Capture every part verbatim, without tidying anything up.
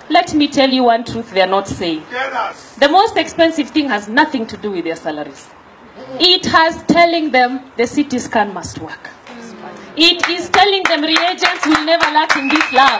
let me tell you one truth they are not saying. The most expensive thing has nothing to do with their salaries. It has telling them the C T scan must work. It is telling them reagents will never lack in this lab.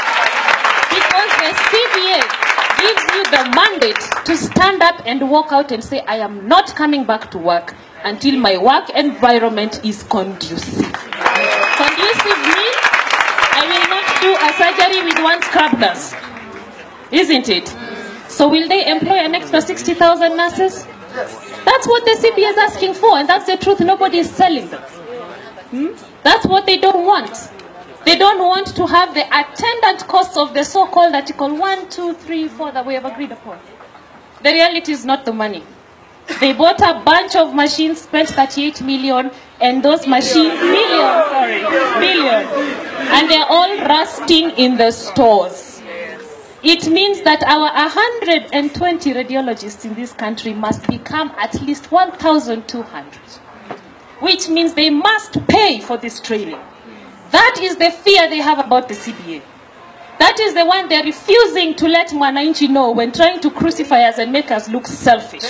Because the C B A gives you the mandate to stand up and walk out and say, I am not coming back to work until my work environment is conducive. Conducive means I will not do a surgery with one scrub nurse. Isn't it? So will they employ an extra sixty thousand nurses? That's what the C B A is asking for, and that's the truth. Nobody is selling them. Hmm? That's what they don't want. They don't want to have the attendant costs of the so-called Article one, two, three, four that we have agreed upon. The reality is not the money. They bought a bunch of machines, spent thirty-eight million, and those machines, million, sorry, billion, and they're all rusting in the stores. It means that our one hundred twenty radiologists in this country must become at least one thousand two hundred, which means they must pay for this training. That is the fear they have about the C B A. That is the one they're refusing to let Mwananchi know when trying to crucify us and make us look selfish.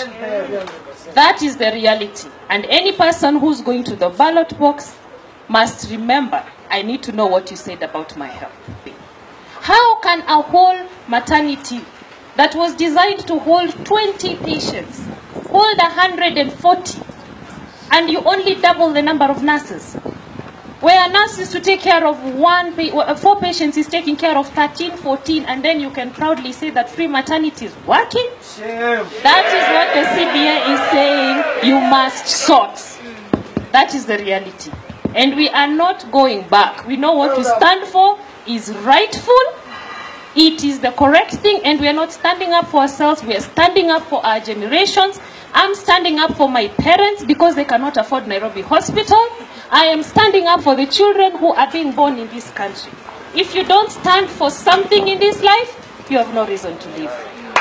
That is the reality. And any person who's going to the ballot box must remember, I need to know what you said about my health. How can a whole maternity that was designed to hold twenty patients hold one hundred forty, and you only double the number of nurses? Where a nurse is to take care of one, four patients is taking care of thirteen, fourteen, and then you can proudly say that free maternity is working? Shame. That is what the C B A is saying you must sort. That is the reality. And we are not going back. We know what we stand for is rightful. It is the correct thing, and we are not standing up for ourselves. We are standing up for our generations. I'm standing up for my parents because they cannot afford Nairobi Hospital. I am standing up for the children who are being born in this country. If you don't stand for something in this life, you have no reason to live.